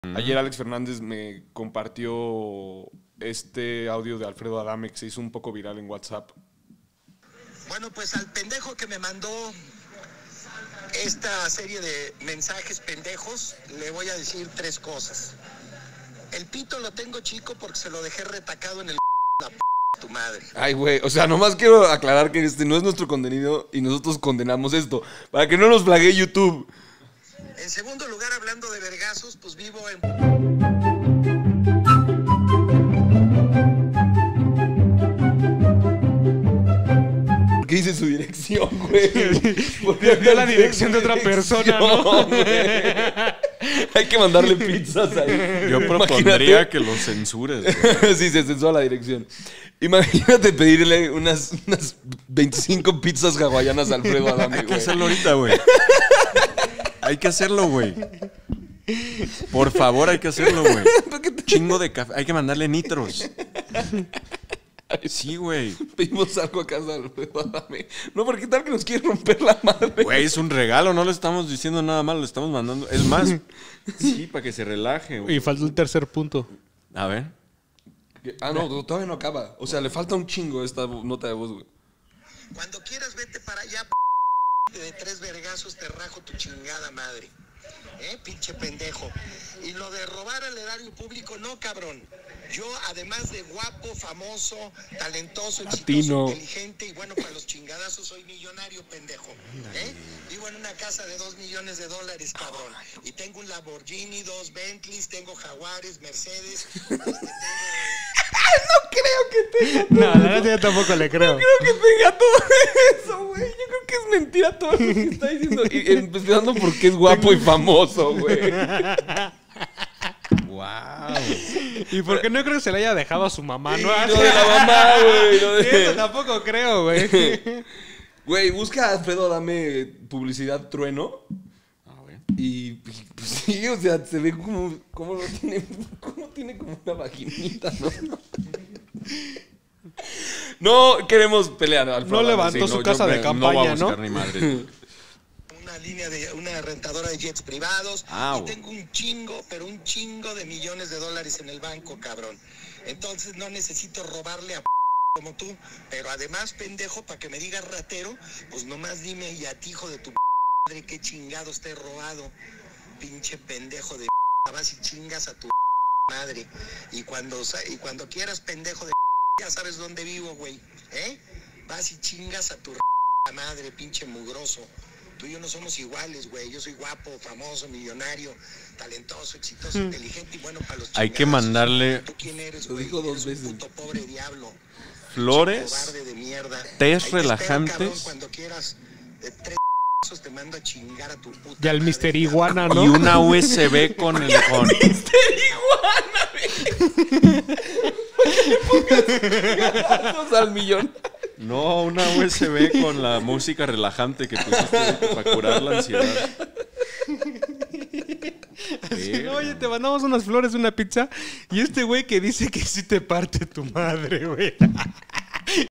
Ayer Alex Fernández me compartió este audio de Alfredo Adame que se hizo un poco viral en WhatsApp. Bueno, pues al pendejo que me mandó esta serie de mensajes pendejos, le voy a decir 3 cosas. El pito lo tengo chico porque se lo dejé retacado en el la tu madre. Ay, güey, o sea, nomás quiero aclarar que este no es nuestro contenido y nosotros condenamos esto, para que no nos flague YouTube. En segundo lugar, hablando de vergazos, pues vivo en... ¿Qué dice su dirección, güey? Dio la dirección de otra persona, ¿no? Hay que mandarle pizzas ahí. Yo propondría que lo censures, güey. Sí, se censura la dirección. Imagínate pedirle unas 25 pizzas hawaianas a Alfredo Adame, Hay que güey. hacerlo ahorita, güey. Hay que hacerlo, güey. Por favor, hay que hacerlo, güey. Chingo de café. Hay que mandarle nitros. Sí, güey. Pedimos algo a casa de Alfredo Adame. No, porque tal que nos quiere romper la madre. Güey, es un regalo, no le estamos diciendo nada malo, le estamos mandando. Es más, sí, para que se relaje, güey. Y falta el tercer punto. A ver. Ah, no, todavía no acaba. O sea, le falta un chingo esta nota de voz, güey. Cuando quieras, vete para allá, de 3 vergazos te rajo tu chingada madre. Pinche pendejo. Y lo de robar al erario público, no, cabrón. Yo, además de guapo, famoso, talentoso, Latino, exitoso, inteligente y bueno, para los chingadazos soy millonario, pendejo. Vivo en una casa de $2 millones, cabrón. Y tengo un Lamborghini, 2 Bentleys, tengo Jaguares, Mercedes. No creo que tenga todo. No, la verdad yo tampoco le creo. No creo que tenga todo eso, güey. Yo creo que es mentira todo lo que está diciendo. Y empezando porque es guapo y famoso, güey. Wow. ¿Y por qué no creo que se le haya dejado a su mamá? Sí, ¿No? lo de la mamá, güey. Lo de... Eso tampoco creo, güey. Güey, busca a Alfredo Adame publicidad trueno. A ver. Y pues sí, o sea, se ve como lo tiene, como tiene como una vaginita, ¿no? No queremos pelear, Alfredo. No levantó su casa de campaña, no voy a buscar ¿no? ni madre. Una rentadora de jets privados. Ah, y tengo un chingo, pero un chingo de millones de dólares en el banco, cabrón. Entonces no necesito robarle a como tú. Pero además, pendejo, para que me digas ratero, pues nomás dime y a ti, hijo de tu madre, qué chingados te he robado. Pinche pendejo de vas y chingas a tu madre. Y cuando quieras, pendejo de ya sabes dónde vivo, güey. Vas y chingas a tu madre, pinche mugroso. Tú y yo no somos iguales, güey. Yo soy guapo, famoso, millonario, talentoso, exitoso, inteligente y bueno para los chingados. Hay que mandarle ¿Tú quién eres, Lo güey? dijo 2 Eres veces. un puto pobre diablo. flores, Cobarde de mierda. Ahí tés te espero, relajantes. cabrón, cuando quieras, de 3 te mando a chingar a tu puta Y al madre. Mr. Iguana, ¿no? Y una USB con el... Con... Vamos al millón. No, una USB con la música relajante que pusiste para curar la ansiedad. Sí, oye, te mandamos unas flores, una pizza. Y este güey que dice que sí te parte tu madre, güey.